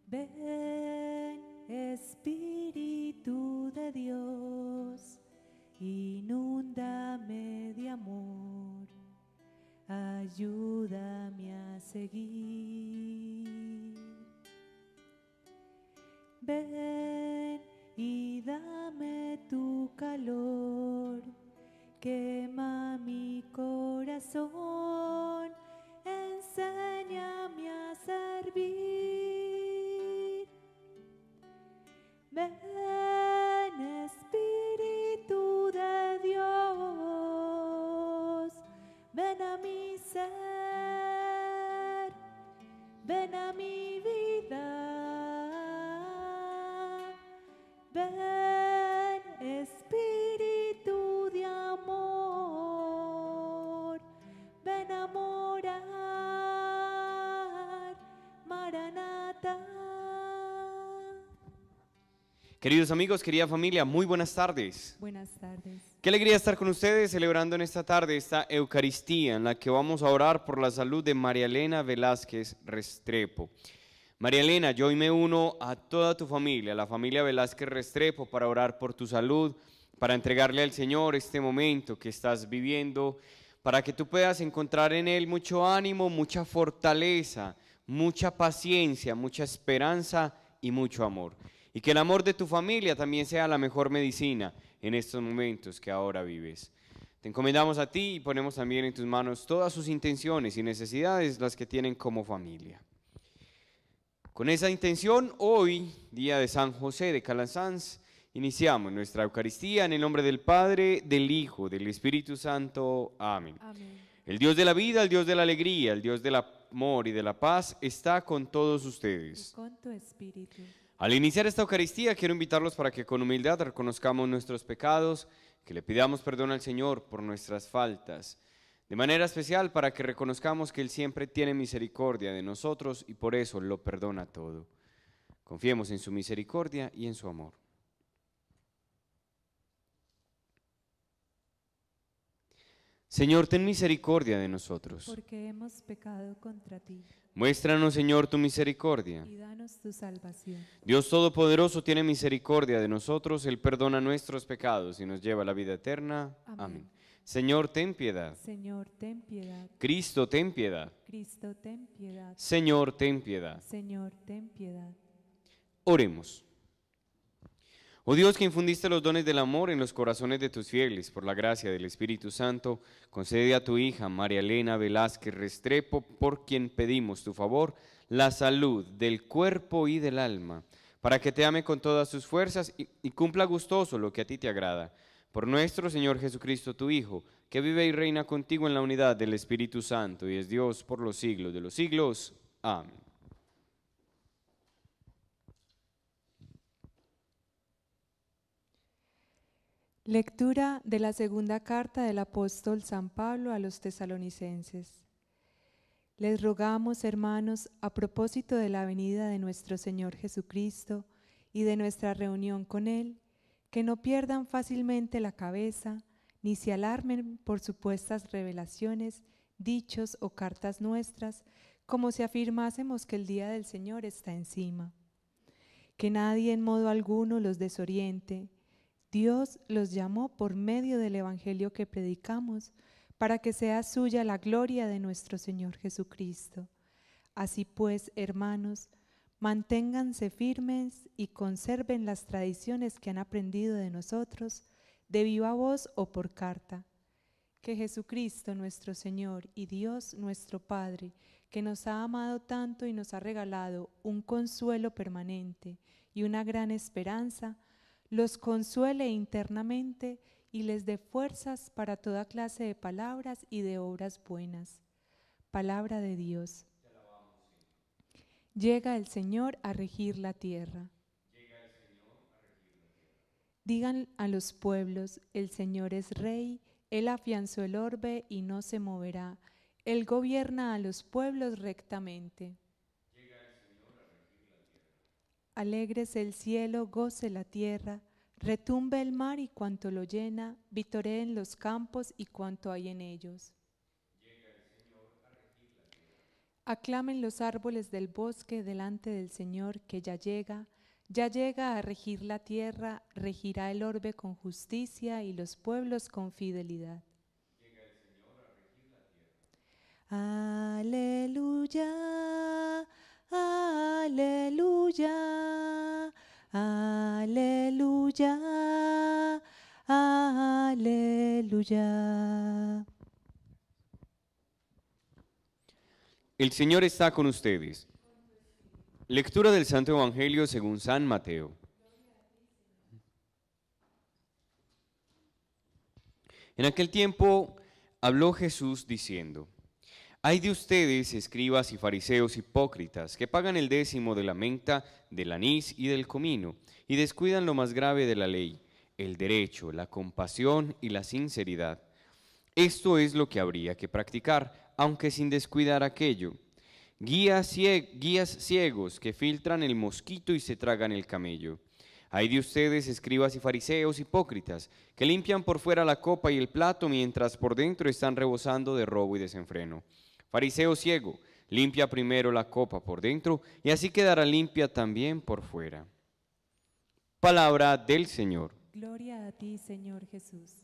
Ven, Espíritu de Dios, inúndame de amor, ayúdame a seguir. Ven y dame tu calor, quema mi corazón, enséñame a servir. Ven, Espíritu de Dios, ven a mi ser, ven a mi vida. Ven, Espíritu de amor, ven a morar, Maranatha. Queridos amigos, querida familia, muy buenas tardes. Buenas tardes. Qué alegría estar con ustedes celebrando en esta tarde esta Eucaristía en la que vamos a orar por la salud de María Elena Velázquez Restrepo. María Elena, yo hoy me uno a toda tu familia, a la familia Velázquez Restrepo, para orar por tu salud, para entregarle al Señor este momento que estás viviendo, para que tú puedas encontrar en Él mucho ánimo, mucha fortaleza, mucha paciencia, mucha esperanza y mucho amor. Y que el amor de tu familia también sea la mejor medicina en estos momentos que ahora vives. Te encomendamos a ti y ponemos también en tus manos todas sus intenciones y necesidades, las que tienen como familia. Con esa intención, hoy, día de San José de Calasanz, iniciamos nuestra Eucaristía en el nombre del Padre, del Hijo, del Espíritu Santo. Amén. Amén. El Dios de la vida, el Dios de la alegría, el Dios del amor y de la paz está con todos Y ustedes. con tu espíritu. Al iniciar esta Eucaristía, quiero invitarlos para que con humildad reconozcamos nuestros pecados, que le pidamos perdón al Señor por nuestras faltas. De manera especial para que reconozcamos que Él siempre tiene misericordia de nosotros y por eso lo perdona todo. Confiemos en su misericordia y en su amor. Señor, ten misericordia de nosotros. Porque hemos pecado contra ti. Muéstranos, Señor, tu misericordia. Y danos tu salvación. Dios Todopoderoso tiene misericordia de nosotros, Él perdona nuestros pecados y nos lleva a la vida eterna. Amén. Señor, ten piedad. Señor, ten piedad. Cristo, ten piedad. Cristo, ten piedad. Señor, ten piedad. Señor, ten piedad. Oremos. Oh Dios, que infundiste los dones del amor en los corazones de tus fieles, por la gracia del Espíritu Santo, concede a tu hija María Elena Velázquez Restrepo, por quien pedimos tu favor, la salud del cuerpo y del alma, para que te ame con todas sus fuerzas y cumpla gustoso lo que a ti te agrada. Por nuestro Señor Jesucristo, tu Hijo, que vive y reina contigo en la unidad del Espíritu Santo y es Dios por los siglos de los siglos. Amén. Lectura de la segunda carta del apóstol San Pablo a los tesalonicenses. Les rogamos, hermanos, a propósito de la venida de nuestro Señor Jesucristo y de nuestra reunión con Él, que no pierdan fácilmente la cabeza, ni se alarmen por supuestas revelaciones, dichos o cartas nuestras, como si afirmásemos que el día del Señor está encima. Que nadie en modo alguno los desoriente. Dios los llamó por medio del Evangelio que predicamos, para que sea suya la gloria de nuestro Señor Jesucristo. Así pues, hermanos, manténganse firmes y conserven las tradiciones que han aprendido de nosotros, de viva voz o por carta. Que Jesucristo nuestro Señor y Dios nuestro Padre, que nos ha amado tanto y nos ha regalado un consuelo permanente y una gran esperanza, los consuele internamente y les dé fuerzas para toda clase de palabras y de obras buenas. Palabra de Dios. Llega el Señor a regir la tierra. Digan a los pueblos, el Señor es Rey, Él afianzó el orbe y no se moverá. Él gobierna a los pueblos rectamente. Alégrese el cielo, goce la tierra, retumbe el mar y cuanto lo llena, vitoreen los campos y cuanto hay en ellos. Aclamen los árboles del bosque delante del Señor, que ya llega a regir la tierra, regirá el orbe con justicia y los pueblos con fidelidad. Llega el Señor a regir la tierra. Aleluya, aleluya, aleluya, aleluya. El Señor está con ustedes. Lectura del Santo Evangelio según San Mateo. En aquel tiempo habló Jesús diciendo: Ay de ustedes, escribas y fariseos hipócritas, que pagan el 10º de la menta, del anís y del comino, y descuidan lo más grave de la ley, el derecho, la compasión y la sinceridad. Esto es lo que habría que practicar, aunque sin descuidar aquello. Guías ciegos que filtran el mosquito y se tragan el camello. Ay de ustedes, escribas y fariseos hipócritas, que limpian por fuera la copa y el plato, mientras por dentro están rebosando de robo y desenfreno. Fariseo ciego, limpia primero la copa por dentro, y así quedará limpia también por fuera. Palabra del Señor. Gloria a ti, Señor Jesús.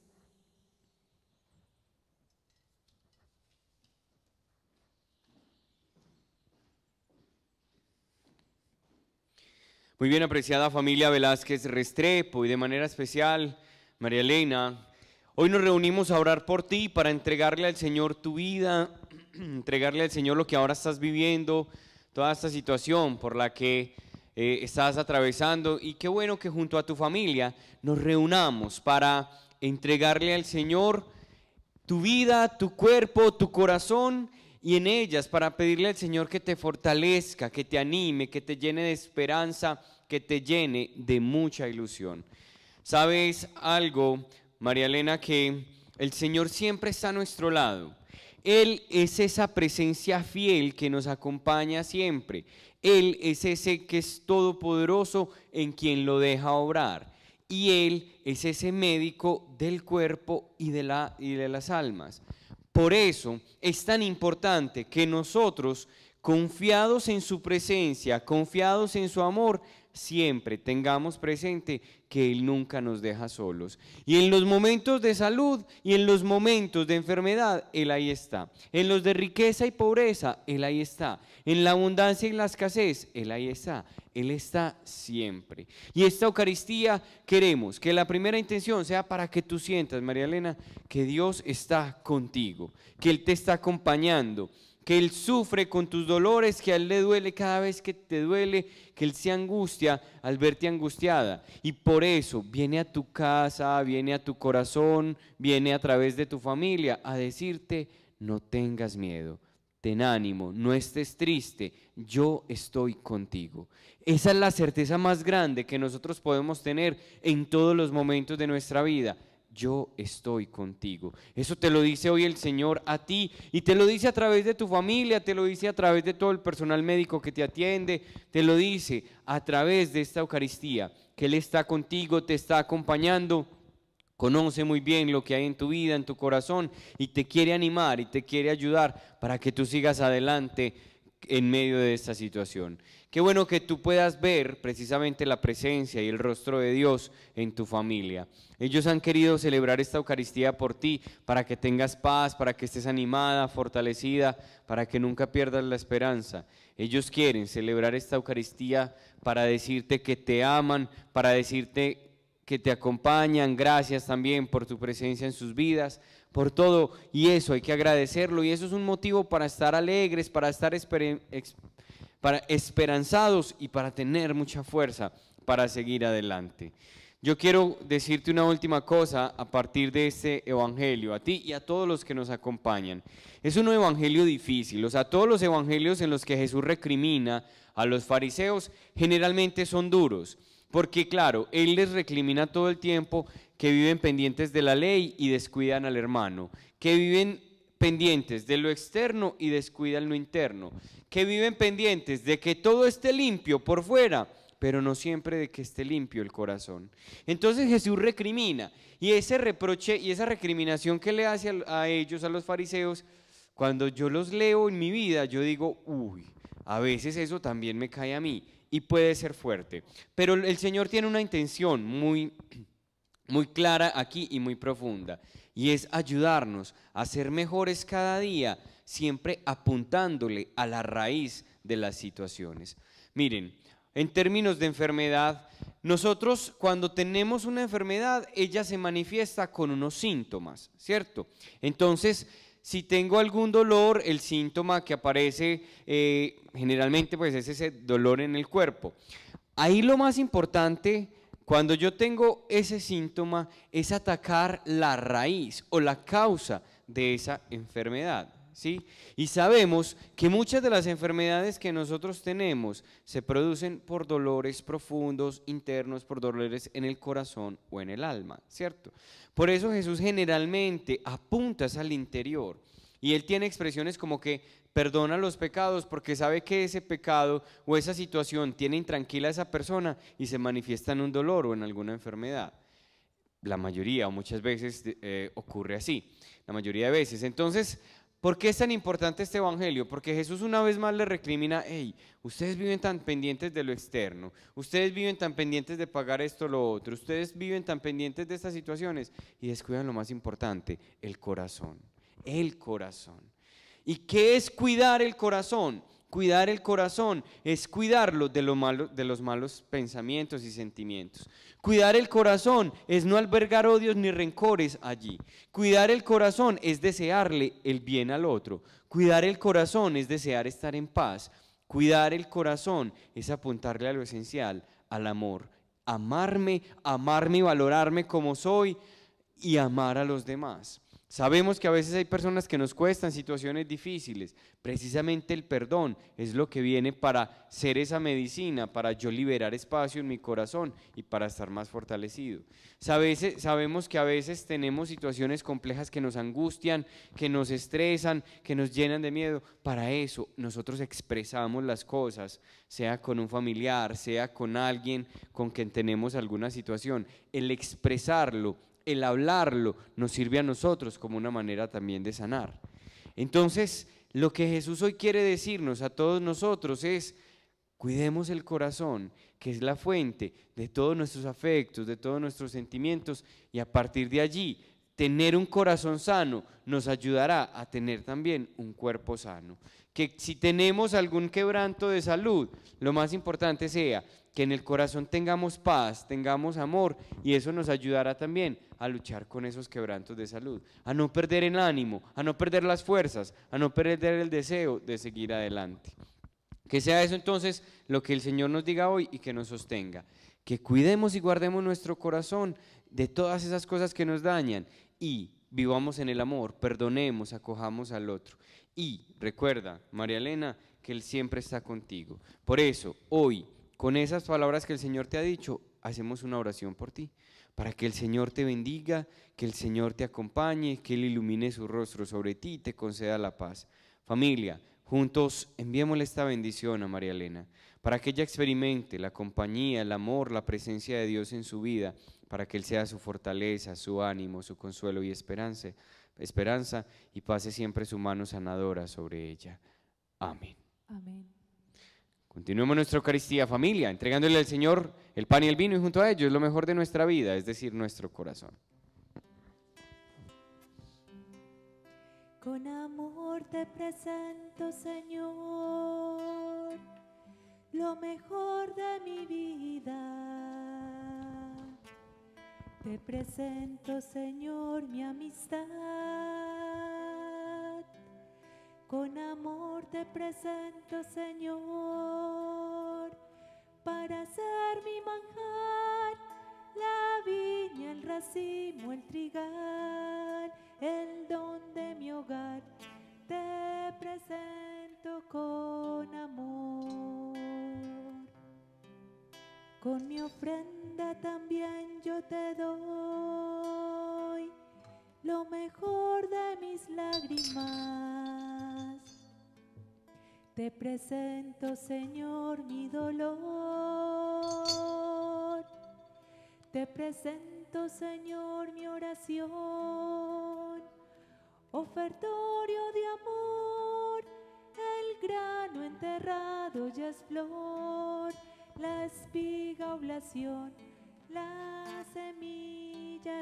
Muy bien, apreciada familia Velázquez Restrepo, y de manera especial, María Elena, hoy nos reunimos a orar por ti para entregarle al Señor tu vida, entregarle al Señor lo que ahora estás viviendo, toda esta situación por la que estás atravesando, y qué bueno que junto a tu familia nos reunamos para entregarle al Señor tu vida, tu cuerpo, tu corazón, y en ellas para pedirle al Señor que te fortalezca, que te anime, que te llene de esperanza, que te llene de mucha ilusión. ¿Sabes algo, María Elena? Que el Señor siempre está a nuestro lado. Él es esa presencia fiel que nos acompaña siempre. Él es ese que es todopoderoso en quien lo deja obrar. Y Él es ese médico del cuerpo y de las almas. Por eso es tan importante que nosotros, confiados en su presencia, confiados en su amor, siempre tengamos presente que Él nunca nos deja solos. Y en los momentos de salud y en los momentos de enfermedad, Él ahí está. En los de riqueza y pobreza, Él ahí está. En la abundancia y la escasez, Él ahí está. Él está siempre. Y esta Eucaristía queremos que la primera intención sea para que tú sientas, María Elena, que Dios está contigo, que Él te está acompañando, que Él sufre con tus dolores, que a Él le duele cada vez que te duele, que Él se angustia al verte angustiada. Y por eso viene a tu casa, viene a tu corazón, viene a través de tu familia a decirte: no tengas miedo, ten ánimo, no estés triste, yo estoy contigo. Esa es la certeza más grande que nosotros podemos tener en todos los momentos de nuestra vida. Yo estoy contigo. Eso te lo dice hoy el Señor a ti, y te lo dice a través de tu familia, te lo dice a través de todo el personal médico que te atiende, te lo dice a través de esta Eucaristía, que Él está contigo, te está acompañando, conoce muy bien lo que hay en tu vida, en tu corazón, y te quiere animar y te quiere ayudar para que tú sigas adelante en medio de esta situación. Qué bueno que tú puedas ver precisamente la presencia y el rostro de Dios en tu familia. Ellos han querido celebrar esta Eucaristía por ti, para que tengas paz, para que estés animada, fortalecida, para que nunca pierdas la esperanza. Ellos quieren celebrar esta Eucaristía para decirte que te aman, para decirte que te acompañan. Gracias también por tu presencia en sus vidas, por todo, y eso hay que agradecerlo, y eso es un motivo para estar alegres, para estar esperanzados y para tener mucha fuerza para seguir adelante. Yo quiero decirte una última cosa a partir de este evangelio, a ti y a todos los que nos acompañan. Es un evangelio difícil, o sea, todos los evangelios en los que Jesús recrimina a los fariseos generalmente son duros, porque claro, Él les recrimina todo el tiempo que viven pendientes de la ley y descuidan al hermano, que viven pendientes de lo externo y descuidan lo interno, que viven pendientes de que todo esté limpio por fuera, pero no siempre de que esté limpio el corazón. Entonces Jesús recrimina, y ese reproche y esa recriminación que le hace a ellos, a los fariseos, Cuando yo los leo en mi vida, yo digo, uy, a veces eso también me cae a mí y puede ser fuerte. Pero el Señor tiene una intención muy clara aquí y muy profunda, y es ayudarnos a ser mejores cada día, siempre apuntándole a la raíz de las situaciones. Miren, en términos de enfermedad, nosotros cuando tenemos una enfermedad, ella se manifiesta con unos síntomas, ¿cierto? Entonces, si tengo algún dolor, el síntoma que aparece generalmente pues es ese dolor en el cuerpo. Ahí lo más importante, cuando yo tengo ese síntoma, es atacar la raíz o la causa de esa enfermedad, ¿sí? Y sabemos que muchas de las enfermedades que nosotros tenemos se producen por dolores profundos, internos, por dolores en el corazón o en el alma, ¿cierto? Por eso Jesús generalmente apunta al interior y Él tiene expresiones como que perdona los pecados porque sabe que ese pecado o esa situación tiene intranquila a esa persona y se manifiesta en un dolor o en alguna enfermedad. La mayoría o muchas veces ocurre así, la mayoría de veces. Entonces, ¿por qué es tan importante este evangelio? Porque Jesús una vez más le recrimina, hey, ustedes viven tan pendientes de lo externo, ustedes viven tan pendientes de pagar esto o lo otro, ustedes viven tan pendientes de estas situaciones y descuidan lo más importante, el corazón, el corazón. ¿Y qué es cuidar el corazón? Cuidar el corazón es cuidarlo de los malos pensamientos y sentimientos. Cuidar el corazón es no albergar odios ni rencores allí. Cuidar el corazón es desearle el bien al otro. Cuidar el corazón es desear estar en paz. Cuidar el corazón es apuntarle a lo esencial, al amor. Amarme y valorarme como soy y amar a los demás. Sabemos que a veces hay personas que nos cuestan situaciones difíciles. Precisamente el perdón es lo que viene para ser esa medicina, para yo liberar espacio en mi corazón y para estar más fortalecido. Sabemos que a veces tenemos situaciones complejas que nos angustian, que nos estresan, que nos llenan de miedo. Para eso nosotros expresamos las cosas, sea con un familiar, sea con alguien con quien tenemos alguna situación. El expresarlo, el hablarlo nos sirve a nosotros como una manera también de sanar. Entonces, lo que Jesús hoy quiere decirnos a todos nosotros es, cuidemos el corazón, que es la fuente de todos nuestros afectos, de todos nuestros sentimientos, y a partir de allí, tener un corazón sano nos ayudará a tener también un cuerpo sano. Que si tenemos algún quebranto de salud, lo más importante sea que en el corazón tengamos paz, tengamos amor, y eso nos ayudará también a luchar con esos quebrantos de salud, a no perder el ánimo, a no perder las fuerzas, a no perder el deseo de seguir adelante. Que sea eso entonces lo que el Señor nos diga hoy y que nos sostenga, que cuidemos y guardemos nuestro corazón de todas esas cosas que nos dañan y vivamos en el amor, perdonemos, acojamos al otro. Y recuerda, María Elena, que Él siempre está contigo. Por eso, hoy, con esas palabras que el Señor te ha dicho, hacemos una oración por ti, para que el Señor te bendiga, que el Señor te acompañe, que Él ilumine su rostro sobre ti y te conceda la paz. Familia, juntos enviémosle esta bendición a María Elena, para que ella experimente la compañía, el amor, la presencia de Dios en su vida, para que Él sea su fortaleza, su ánimo, su consuelo y esperanza, y pase siempre su mano sanadora sobre ella. Amén. Amén. Continuemos nuestra Eucaristía, familia, entregándole al Señor el pan y el vino y junto a ellos lo mejor de nuestra vida, es decir, nuestro corazón. Con amor te presento, Señor, lo mejor de mi vida. Te presento, Señor, mi amistad. Con amor te presento, Señor, para ser mi manjar, la viña, el racimo, el trigal, el don de mi hogar. Te presento con amor. Con mi ofrenda también yo te doy lo mejor de mis lágrimas. Te presento, Señor, mi dolor. Te presento, Señor, mi oración. ofertorio de amor. El grano enterrado ya es flor, la espiga oblación, la semilla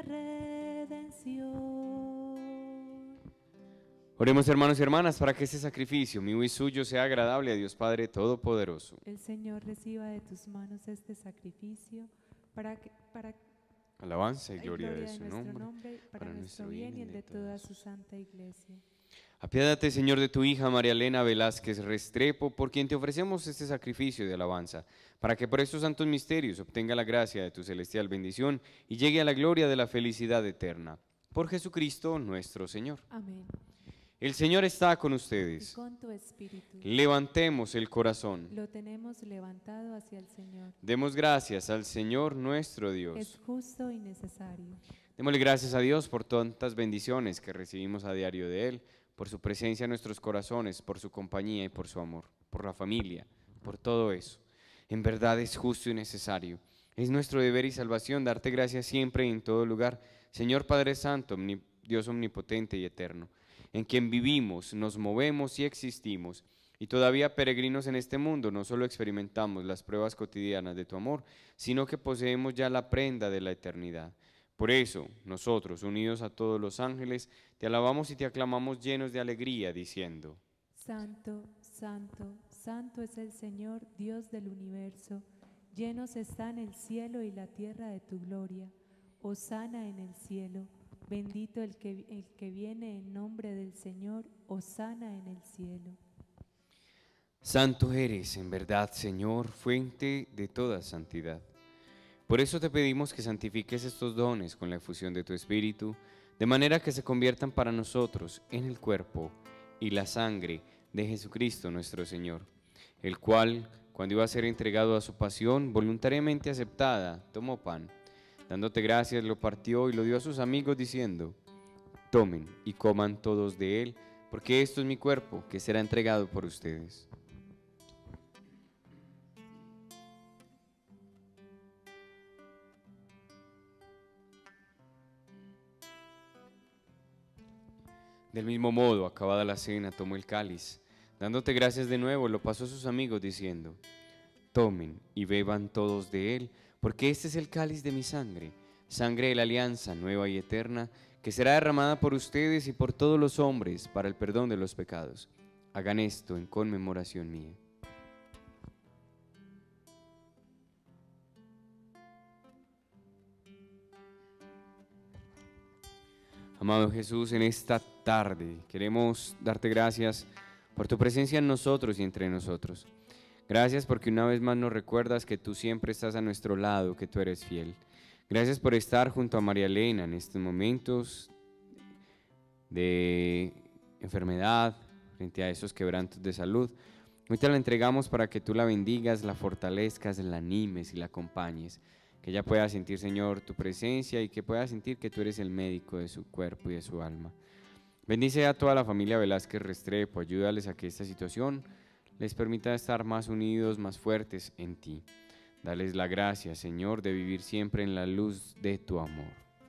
redención. Oremos, hermanos y hermanas, para que este sacrificio mío y suyo sea agradable a Dios Padre Todopoderoso. El Señor reciba de tus manos este sacrificio para Alabanza y gloria de su nuestro nombre, para nuestro bien y el de toda su santa iglesia. Apiádate, Señor, de tu hija María Elena Velázquez Restrepo, por quien te ofrecemos este sacrificio de alabanza, para que por estos santos misterios obtenga la gracia de tu celestial bendición y llegue a la gloria de la felicidad eterna. Por Jesucristo nuestro Señor. Amén. El Señor está con Y ustedes. con tu espíritu. Levantemos el corazón. Lo tenemos levantado hacia el Señor. Demos gracias al Señor nuestro Dios. Es justo y necesario. Démosle gracias a Dios por tantas bendiciones que recibimos a diario de Él, por su presencia en nuestros corazones, por su compañía y por su amor, por la familia, por todo eso. En verdad es justo y necesario. Es nuestro deber y salvación darte gracias siempre y en todo lugar, Señor Padre Santo, Dios omnipotente y eterno, en quien vivimos, nos movemos y existimos, y todavía peregrinos en este mundo, no solo experimentamos las pruebas cotidianas de tu amor, sino que poseemos ya la prenda de la eternidad. Por eso, nosotros, unidos a todos los ángeles, te alabamos y te aclamamos llenos de alegría, diciendo: Santo, santo, santo es el Señor, Dios del universo. Llenos están el cielo y la tierra de tu gloria. Hosana en el cielo. Bendito el que viene en nombre del Señor. Hosana en el cielo. Santo eres, en verdad, Señor, fuente de toda santidad. Por eso te pedimos que santifiques estos dones con la efusión de tu Espíritu, de manera que se conviertan para nosotros en el cuerpo y la sangre de Jesucristo nuestro Señor, el cual, cuando iba a ser entregado a su pasión, voluntariamente aceptada, tomó pan. Dándote gracias, lo partió y lo dio a sus amigos, diciendo: tomen y coman todos de él, porque esto es mi cuerpo, que será entregado por ustedes. Del mismo modo, acabada la cena, tomó el cáliz. Dándote gracias de nuevo, lo pasó a sus amigos, diciendo: tomen y beban todos de él, porque este es el cáliz de mi sangre, sangre de la alianza nueva y eterna, que será derramada por ustedes y por todos los hombres para el perdón de los pecados. Hagan esto en conmemoración mía. Amado Jesús, en esta tarde queremos darte gracias por tu presencia en nosotros y entre nosotros. Gracias porque una vez más nos recuerdas que tú siempre estás a nuestro lado, que tú eres fiel. Gracias por estar junto a María Elena en estos momentos de enfermedad, frente a esos quebrantos de salud. Hoy te la entregamos para que tú la bendigas, la fortalezcas, la animes y la acompañes. Que ella pueda sentir, Señor, tu presencia y que pueda sentir que tú eres el médico de su cuerpo y de su alma. Bendice a toda la familia Velázquez Restrepo, ayúdales a que esta situación les permita estar más unidos, más fuertes en ti. Dales la gracia, Señor, de vivir siempre en la luz de tu amor.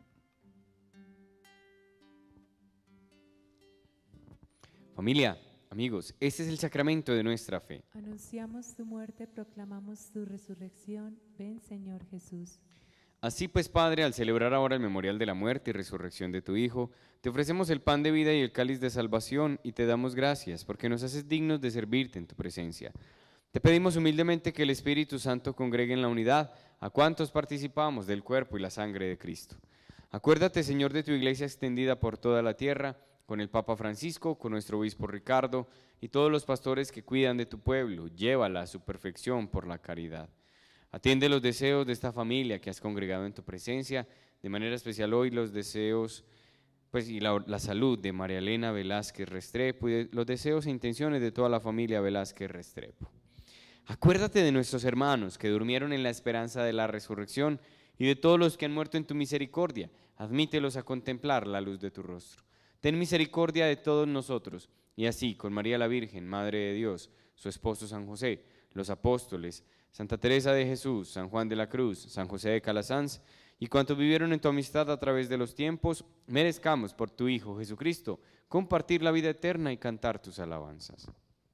Familia, amigos, este es el sacramento de nuestra fe. Anunciamos tu muerte, proclamamos tu resurrección. Ven, Señor Jesús. Así pues, Padre, al celebrar ahora el memorial de la muerte y resurrección de tu Hijo, te ofrecemos el pan de vida y el cáliz de salvación y te damos gracias porque nos haces dignos de servirte en tu presencia. Te pedimos humildemente que el Espíritu Santo congregue en la unidad a cuantos participamos del cuerpo y la sangre de Cristo. Acuérdate, Señor, de tu iglesia extendida por toda la tierra, con el Papa Francisco, con nuestro obispo Ricardo y todos los pastores que cuidan de tu pueblo. Llévala a su perfección por la caridad. Atiende los deseos de esta familia que has congregado en tu presencia, de manera especial hoy los deseos y la salud de María Elena Velázquez Restrepo y los deseos e intenciones de toda la familia Velázquez Restrepo. Acuérdate de nuestros hermanos que durmieron en la esperanza de la resurrección y de todos los que han muerto en tu misericordia. Admítelos a contemplar la luz de tu rostro. Ten misericordia de todos nosotros, y así con María la Virgen, Madre de Dios, su esposo San José, los apóstoles, Santa Teresa de Jesús, San Juan de la Cruz, San José de Calasanz y cuantos vivieron en tu amistad a través de los tiempos, merezcamos por tu Hijo Jesucristo compartir la vida eterna y cantar tus alabanzas.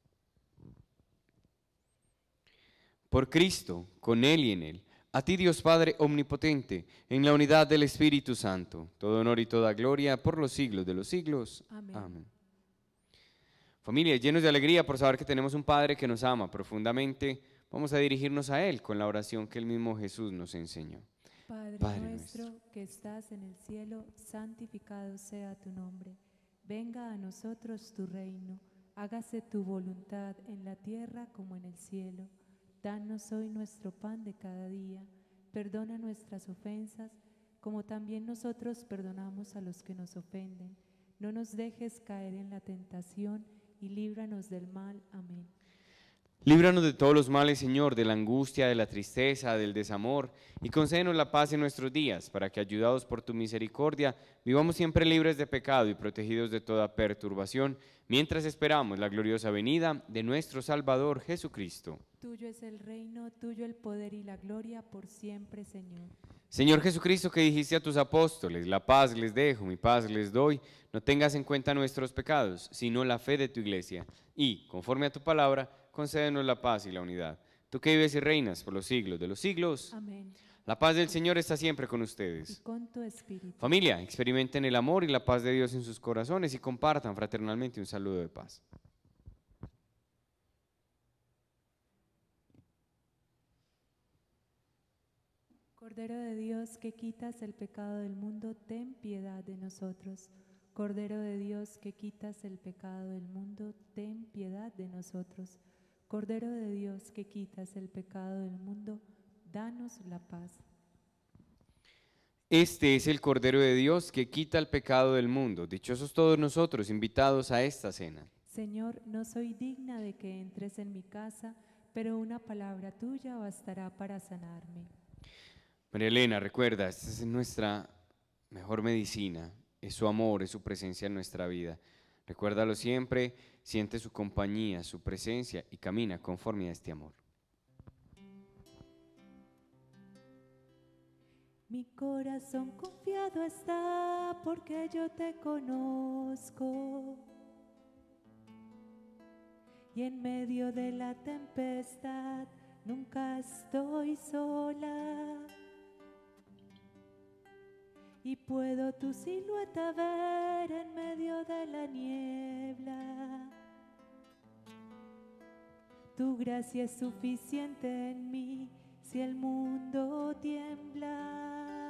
Por Cristo, con Él y en Él, a ti Dios Padre Omnipotente, en la unidad del Espíritu Santo, todo honor y toda gloria por los siglos de los siglos. Amén. Amén. Familia, llenos de alegría por saber que tenemos un Padre que nos ama profundamente, vamos a dirigirnos a Él con la oración que el mismo Jesús nos enseñó. Padre nuestro que estás en el cielo, santificado sea tu nombre. Venga a nosotros tu reino, hágase tu voluntad en la tierra como en el cielo. Danos hoy nuestro pan de cada día, perdona nuestras ofensas, como también nosotros perdonamos a los que nos ofenden. No nos dejes caer en la tentación y líbranos del mal. Amén. Líbranos de todos los males, Señor, de la angustia, de la tristeza, del desamor, y concédenos la paz en nuestros días, para que, ayudados por tu misericordia, vivamos siempre libres de pecado y protegidos de toda perturbación, mientras esperamos la gloriosa venida de nuestro Salvador Jesucristo. Tuyo es el reino, tuyo el poder y la gloria por siempre, Señor. Señor Jesucristo, que dijiste a tus apóstoles, la paz les dejo, mi paz les doy, no tengas en cuenta nuestros pecados, sino la fe de tu iglesia, y, conforme a tu palabra, concédenos la paz y la unidad. Tú que vives y reinas por los siglos de los siglos. Amén. La paz del Señor está siempre con Y ustedes. con tu espíritu. Familia, experimenten el amor y la paz de Dios en sus corazones y compartan fraternalmente un saludo de paz. Cordero de Dios, que quitas el pecado del mundo, ten piedad de nosotros. Cordero de Dios, que quitas el pecado del mundo, ten piedad de nosotros. Cordero de Dios, que quitas el pecado del mundo, danos la paz. Este es el Cordero de Dios que quita el pecado del mundo. Dichosos todos nosotros invitados a esta cena. Señor, no soy digna de que entres en mi casa, pero una palabra tuya bastará para sanarme. María Elena, recuerda, esta es nuestra mejor medicina, es su amor, es su presencia en nuestra vida. Recuérdalo siempre, siente su compañía, su presencia y camina conforme a este amor. Mi corazón confiado está porque yo te conozco. Y en medio de la tempestad nunca estoy sola. Y puedo tu silueta ver en medio de la niebla. Tu gracia es suficiente en mí si el mundo tiembla.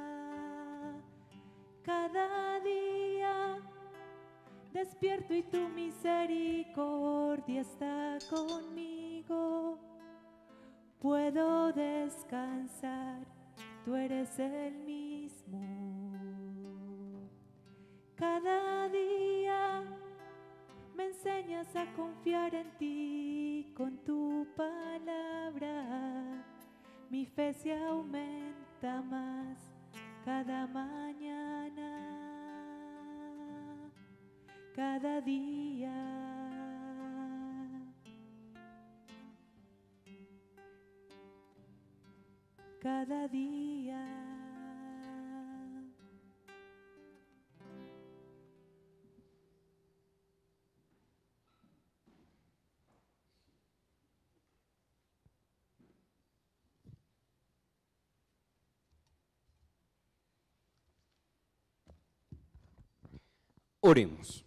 Cada día despierto y tu misericordia está conmigo. Puedo descansar, tú eres el mismo. Cada día me enseñas a confiar en ti con tu palabra. Mi fe se aumenta más cada mañana, cada día. Cada día. Oremos.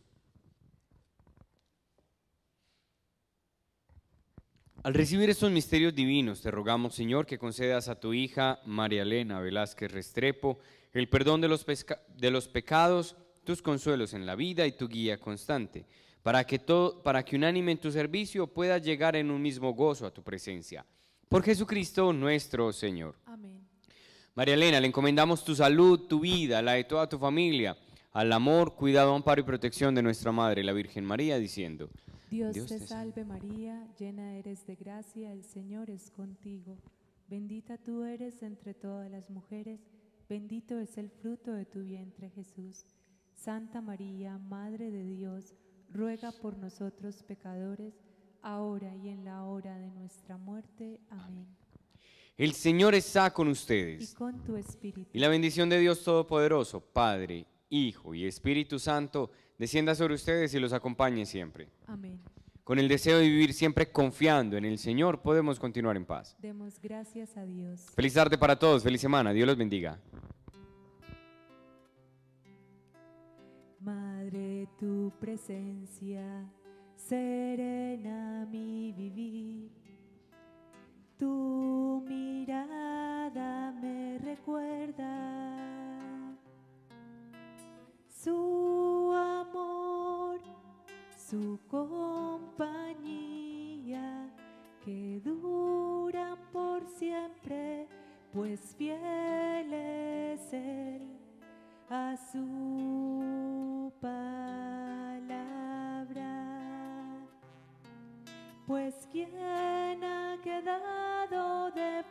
Al recibir estos misterios divinos, te rogamos, Señor, que concedas a tu hija María Elena Velázquez Restrepo el perdón de los pecados, tus consuelos en la vida y tu guía constante, para que unánime en tu servicio pueda llegar en un mismo gozo a tu presencia. Por Jesucristo nuestro Señor. Amén. María Elena, le encomendamos tu salud, tu vida, la de toda tu familia, al amor, cuidado, amparo y protección de nuestra Madre, la Virgen María, diciendo: Dios te salve María, llena eres de gracia, el Señor es contigo. Bendita tú eres entre todas las mujeres, bendito es el fruto de tu vientre Jesús. Santa María, Madre de Dios, ruega por nosotros pecadores, ahora y en la hora de nuestra muerte. Amén. El Señor está con y ustedes. con tu espíritu. Y la bendición de Dios Todopoderoso, Padre, Hijo y Espíritu Santo, descienda sobre ustedes y los acompañe siempre. Amén. Con el deseo de vivir siempre confiando en el Señor, podemos continuar en paz. Demos gracias a Dios. Feliz tarde para todos, feliz semana, Dios los bendiga. Madre, tu presencia serena mi vivir. Tu mirada me recuerda su amor, su compañía, que duran por siempre, pues fiel es Él a su palabra. Pues ¿quién ha quedado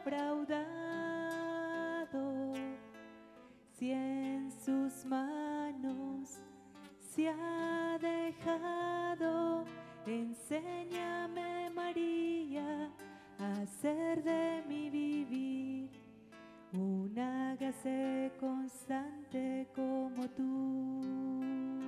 defraudado si en sus manos se ha dejado? Enséñame, María, a hacer de mi vivir un hágase constante como tú.